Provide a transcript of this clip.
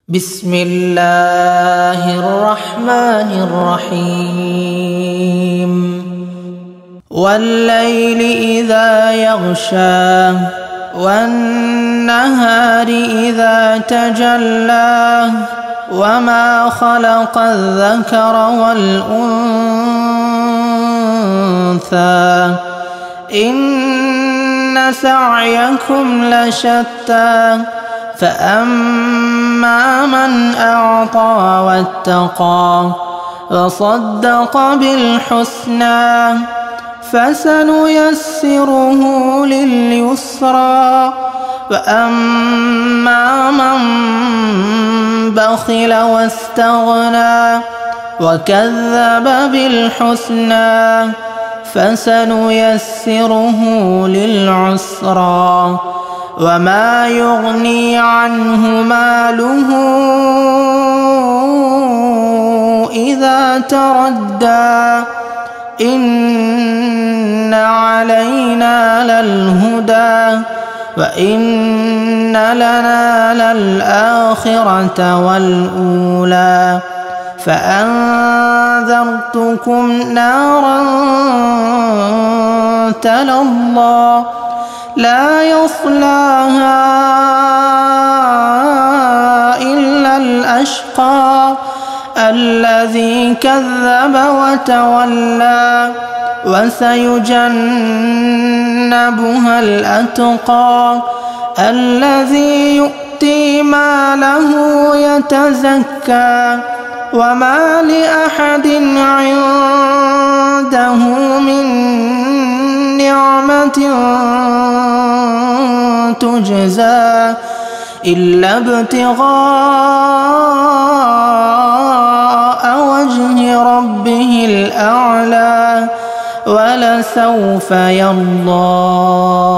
بسم الله الرحمن الرحيم والليل إذا يغشى والنهار إذا تجلى وما خلق الذكر والأنثى إن سعيكم لشتى فأما من أعطى واتقى وصدق بالحسنى فسنيسره لليسرى وأما من بخل واستغنى وكذب بالحسنى فسنيسره للعسرى وما يغني عنه ماله إذا تردى إن علينا للهدى وإن لنا للآخرة والأولى فأنذرتكم نارا تلظى لا يصلاها إلا الأشقى الذي كذب وتولى وسيجنبها الأتقى الذي يؤتي ماله يتزكى وما لأحد عنده من نعمة تجزى إلا ابتغاء وجه ربه الأعلى ولسوف يرضى.